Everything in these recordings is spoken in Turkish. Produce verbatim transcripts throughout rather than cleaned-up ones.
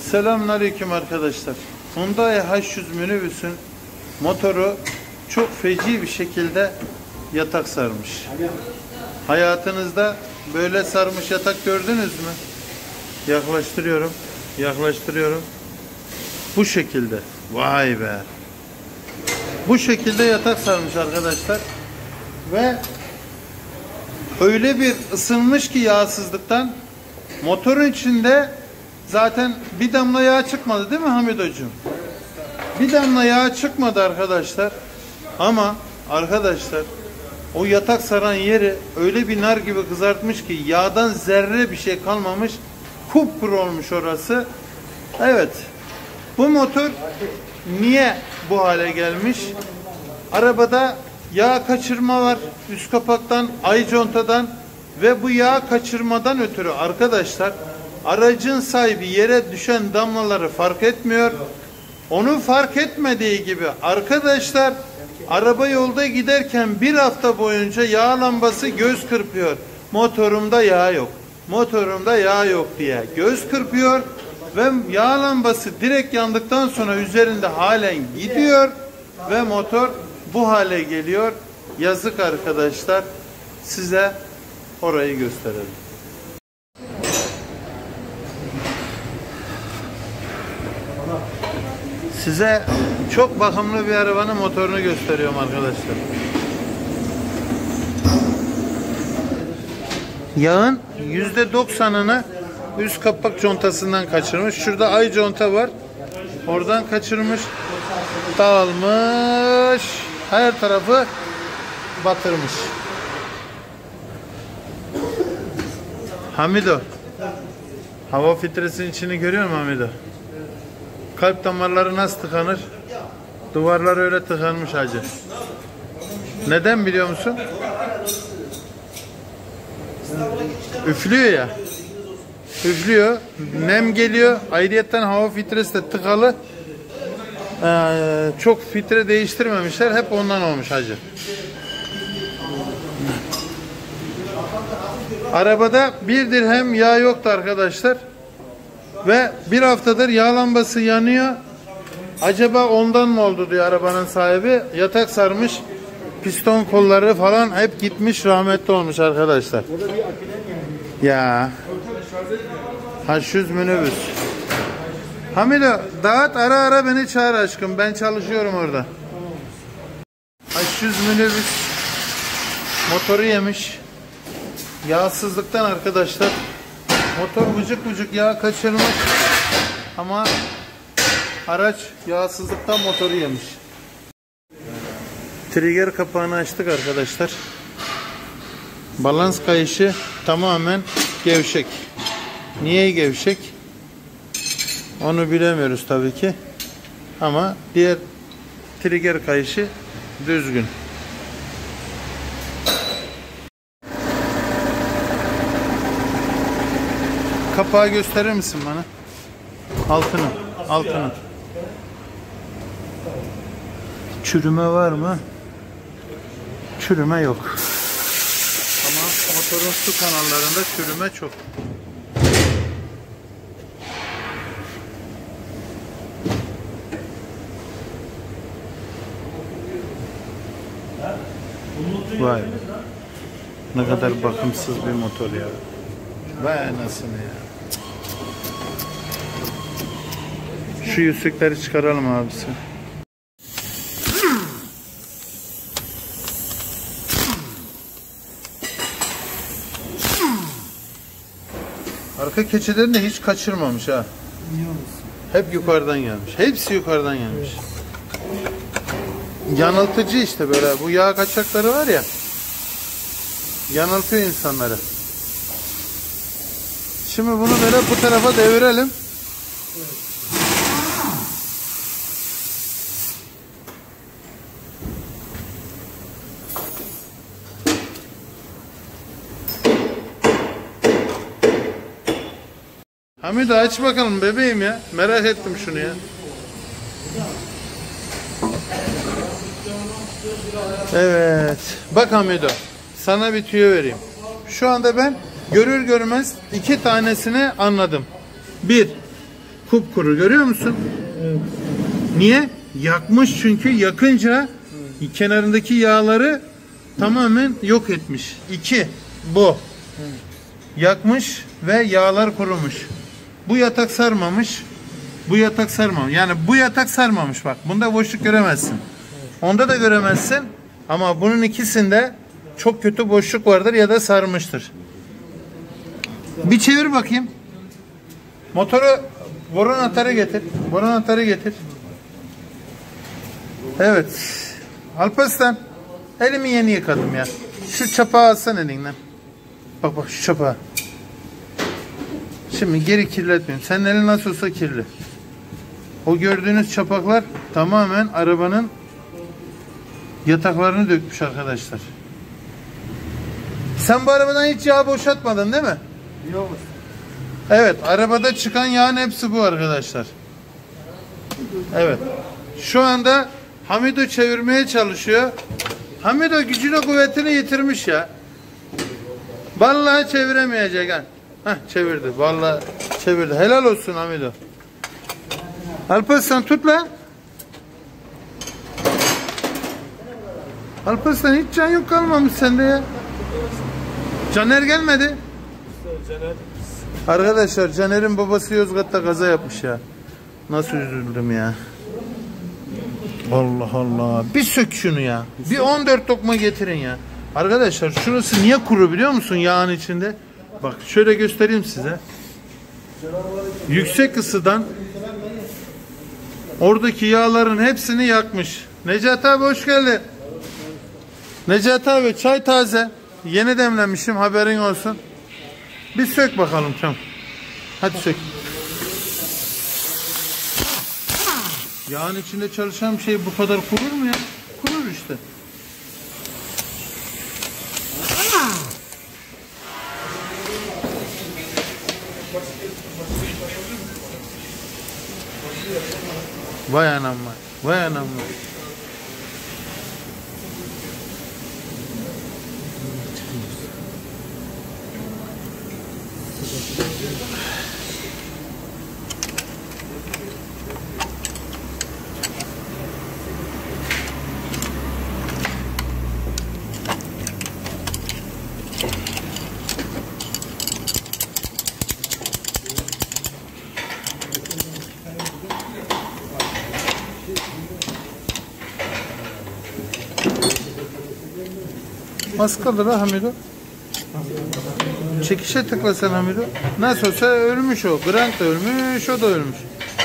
Selamünaleyküm arkadaşlar. Hyundai H yüz minibüsün motoru çok feci bir şekilde yatak sarmış. Hayatınızda böyle sarmış yatak gördünüz mü? Yaklaştırıyorum. Yaklaştırıyorum. Bu şekilde. Vay be. Bu şekilde yatak sarmış arkadaşlar. Ve öyle bir ısınmış ki yağsızlıktan motorun içinde zaten bir damla yağ çıkmadı değil mi Hamid hocam? Bir damla yağ çıkmadı arkadaşlar. Ama arkadaşlar o yatak saran yeri öyle bir nar gibi kızartmış ki yağdan zerre bir şey kalmamış. Kupkuru olmuş orası. Evet. Bu motor niye bu hale gelmiş? Arabada yağ kaçırma var üst kapaktan, ay contadan ve bu yağ kaçırmadan ötürü arkadaşlar aracın sahibi yere düşen damlaları fark etmiyor. Onun fark etmediği gibi arkadaşlar araba yolda giderken bir hafta boyunca yağ lambası göz kırpıyor. Motorumda yağ yok. Motorumda yağ yok diye göz kırpıyor ve yağ lambası direkt yandıktan sonra üzerinde halen gidiyor ve motor bu hale geliyor. Yazık arkadaşlar. Size orayı gösterelim. Size çok bakımlı bir arabanın motorunu gösteriyorum arkadaşlar. Yağın yüzde doksanını üst kapak contasından kaçırmış. Şurada ay conta var. Oradan kaçırmış. Dağılmış. Her tarafı batırmış. Hamido. Hava filtresinin içini görüyor musun Hamido? Kalp damarları nasıl tıkanır? Duvarlar öyle tıkanmış hacı. Neden biliyor musun? Üflüyor ya. Üflüyor. Nem geliyor. Ayrıyetten hava filtresi de tıkalı. Ee, çok filtre değiştirmemişler. Hep ondan olmuş hacı. Arabada bir dirhem yağ yoktu arkadaşlar. Ve bir haftadır yağ lambası yanıyor. Acaba ondan mı oldu diyor arabanın sahibi. Yatak sarmış. Piston kolları falan hep gitmiş, rahmetli olmuş arkadaşlar. Ya. H yüz minibüs. Hamido dağıt, ara ara beni çağır aşkım. Ben çalışıyorum orada. H yüz minibüs motoru yemiş. Yağsızlıktan arkadaşlar. Motor vıcık vıcık yağ kaçırmış. Ama araç yağsızlıktan motoru yemiş. Trigger kapağını açtık arkadaşlar. Balans kayışı tamamen gevşek. Niye gevşek? Onu bilemiyoruz tabii ki. Ama diğer trigger kayışı düzgün. Kapağı gösterir misin bana? Altını, altını. Çürüme var mı? Çürüme yok. Ama motorun su kanallarında çürüme çok. Vay. Ne kadar bakımsız bir motor ya. Vay anasını ya. Şu yüzükleri çıkaralım abisi. Arka keçilerini de hiç kaçırmamış ha. Hep yukarıdan gelmiş. Hepsi yukarıdan gelmiş. Yanıltıcı işte böyle. Bu yağ kaçakları var ya. Yanıltıyor insanları. Şimdi bunu böyle bu tarafa devirelim. Hamido aç bakalım bebeğim ya. Merak ettim şunu ya. Evet. Bak Hamido. Sana bir tüyo vereyim. Şu anda ben görür görmez iki tanesini anladım. Bir, Kupkuru görüyor musun? Evet. Niye? Yakmış çünkü yakınca evet. Kenarındaki yağları tamamen yok etmiş. İki bu. Evet. Yakmış ve yağlar kurumuş. Bu yatak sarmamış. Bu yatak sarmamış. Yani bu yatak sarmamış bak. Bunda boşluk göremezsin. Evet. Onda da göremezsin. Ama bunun ikisinde çok kötü boşluk vardır ya da sarmıştır. Bir çevir bakayım. Motoru boru anahtarı getir. Boru anahtarı getir. Evet. Alparslan, elimi yeni yıkadım ya. Şu çapağı alsan elinden. Bak bak şu çapağı. Şimdi geri kirletmiyorum. Senin elin nasıl olsa kirli. O gördüğünüz çapaklar tamamen arabanın yataklarını dökmüş arkadaşlar. Sen bu arabadan hiç yağ boşaltmadın değil mi? Yok. Evet, arabada çıkan yağın hepsi bu arkadaşlar. Evet. Şu anda Hamido çevirmeye çalışıyor. Hamido gücünü kuvvetini yitirmiş ya. Vallahi çeviremeyecek ha. Heh, çevirdi. Vallahi çevirdi. Helal olsun Hamido. Alparslan tut lan. Alparslan hiç can yok kalmamış sende ya. Caner gelmedi. Caner. Arkadaşlar Caner'in babası Yozgat'ta kaza yapmış ya. Nasıl üzüldüm ya. Allah Allah. Bir sök şunu ya. Bir on dört dokma getirin ya. Arkadaşlar şurası niye kuru biliyor musun yağın içinde? Bak şöyle göstereyim size. Yüksek ısıdan oradaki yağların hepsini yakmış. Necati abi hoş geldin. Necati abi çay taze. Yeni demlemişim haberin olsun. Bir sök bakalım tamam. Hadi sök. Yağın içinde çalışan bir şey bu kadar kurur mu ya? Kurur işte. Vay anam vay. Vay anam vay. Az kaldı la Hamido. Çekişe tıklasan Hamido. Nasıl olsa ölmüş o. Grant da ölmüş, o da ölmüş.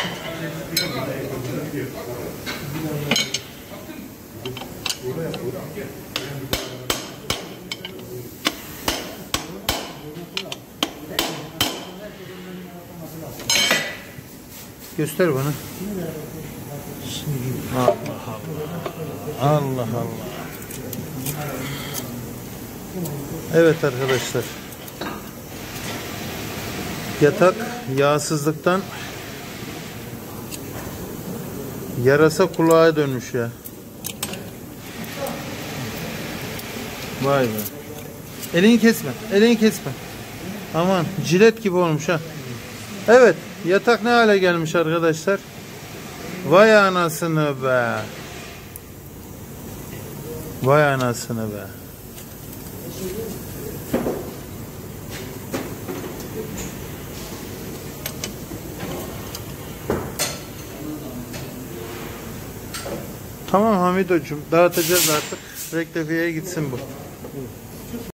Göster bana. Allah Allah. Allah Allah. Evet arkadaşlar. Yatak yağsızlıktan yarasa kulağa dönmüş ya. Vay be. Elini kesme. Elini kesme. Aman jilet gibi olmuş ha. Evet. Yatak ne hale gelmiş arkadaşlar? Vay anasını be. Vay anasını be. Tamam Hamido'cum dağıtacağız artık. Rektifiyeye gitsin bu.